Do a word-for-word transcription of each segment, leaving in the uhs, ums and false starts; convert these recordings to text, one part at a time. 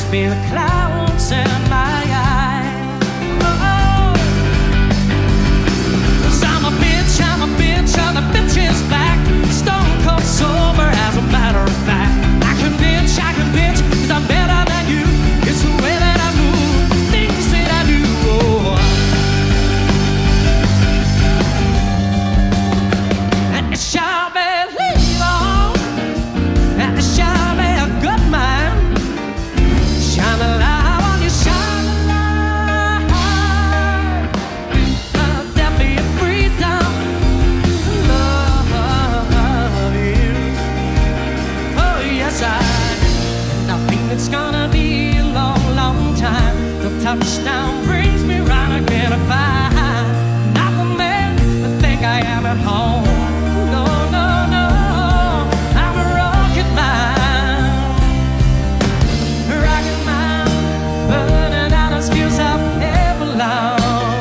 must be the clouds in my eyes. Oh, 'cause I'm a bitch, I'm a bitch, and the bitch is back. Stone cold sober, as a matter of fact. I can bitch, I can bitch, 'cause I'm better than you. It's the way that I move, things that I do. Oh. And it shall be legal, and it shall be a good man. Shine a light on you, shine a light. Uh, there'll be a freedom, love you. Oh yes, I do. And I think it's gonna be a long, long time. The touchdown brings me round again if I'm not the man I think I am at home. No, no, no, I'm a rocket man. Rocket man, burning out his fuse up ever long.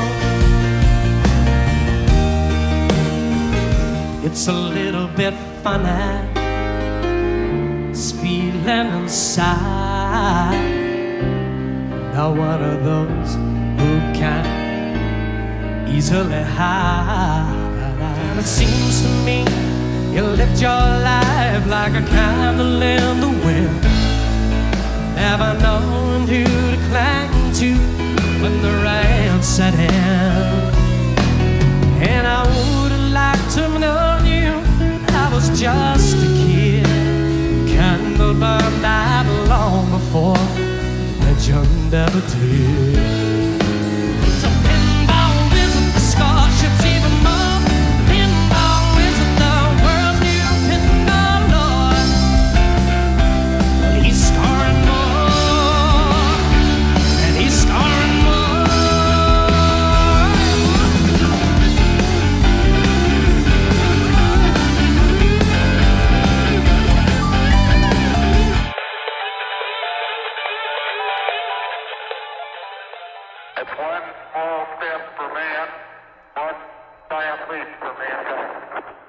It's a little bit funny, this feeling inside. Now one of those who can easily hide. And it seems to me you lived your life like a candle in the wind, never knowing who to cling to when the rain set in. And I would have liked to have known you, I was just a kid. Candle burned out long before legend ever did. So pinball isn't the starships even more. Pinball isn't the world new pinball lord. He's scoring more, and he's scoring more. It's one small step for man, one giant leap for mankind.